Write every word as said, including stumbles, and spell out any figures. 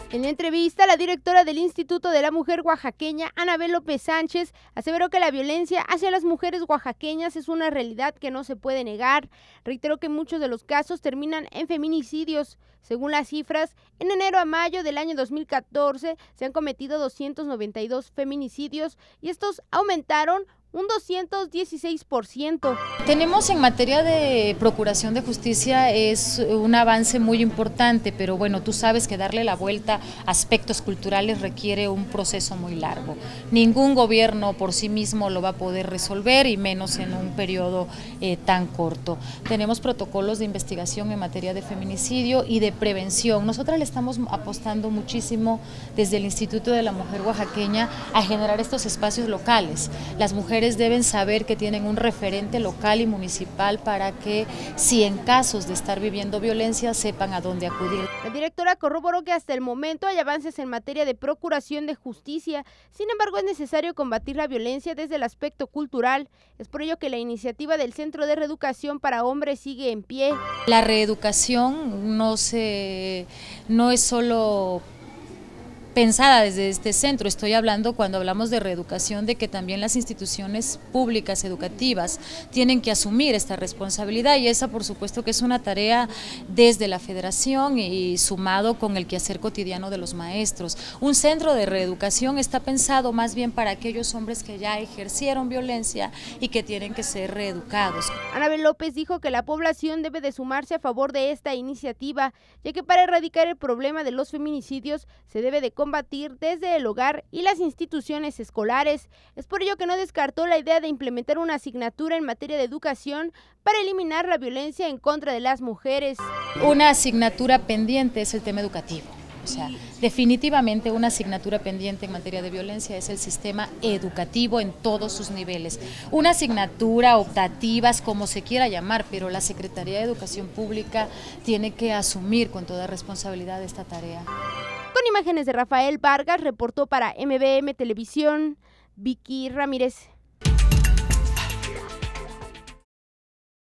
En entrevista, la directora del Instituto de la Mujer Oaxaqueña, Anabel López Sánchez, aseveró que la violencia hacia las mujeres oaxaqueñas es una realidad que no se puede negar. Reiteró que muchos de los casos terminan en feminicidios. Según las cifras, en enero a mayo del año dos mil catorce se han cometido doscientos noventa y dos feminicidios y estos aumentaron un doscientos dieciséis por ciento. Tenemos en materia de procuración de justicia es un avance muy importante, pero bueno, tú sabes que darle la vuelta a aspectos culturales requiere un proceso muy largo. Ningún gobierno por sí mismo lo va a poder resolver y menos en un periodo eh, tan corto. Tenemos protocolos de investigación en materia de feminicidio y de prevención. Nosotras le estamos apostando muchísimo desde el Instituto de la Mujer Oaxaqueña a generar estos espacios locales. Las mujeres deben saber que tienen un referente local y municipal para que, si en casos de estar viviendo violencia, sepan a dónde acudir. La directora corroboró que hasta el momento hay avances en materia de procuración de justicia, sin embargo es necesario combatir la violencia desde el aspecto cultural. Es por ello que la iniciativa del Centro de Reeducación para Hombres sigue en pie. La reeducación no, se, no es solo pensada desde este centro, estoy hablando cuando hablamos de reeducación de que también las instituciones públicas educativas tienen que asumir esta responsabilidad y esa por supuesto que es una tarea desde la federación y sumado con el quehacer cotidiano de los maestros. Un centro de reeducación está pensado más bien para aquellos hombres que ya ejercieron violencia y que tienen que ser reeducados. Anabel López dijo que la población debe de sumarse a favor de esta iniciativa, ya que para erradicar el problema de los feminicidios se debe de combatir desde el hogar y las instituciones escolares. Es por ello que no descartó la idea de implementar una asignatura en materia de educación para eliminar la violencia en contra de las mujeres. Una asignatura pendiente es el tema educativo. O sea, definitivamente una asignatura pendiente en materia de violencia es el sistema educativo en todos sus niveles. Una asignatura, optativas, como se quiera llamar, pero la Secretaría de Educación Pública tiene que asumir con toda responsabilidad esta tarea. Con imágenes de Rafael Vargas, reportó para M B M Televisión, Vicky Ramírez.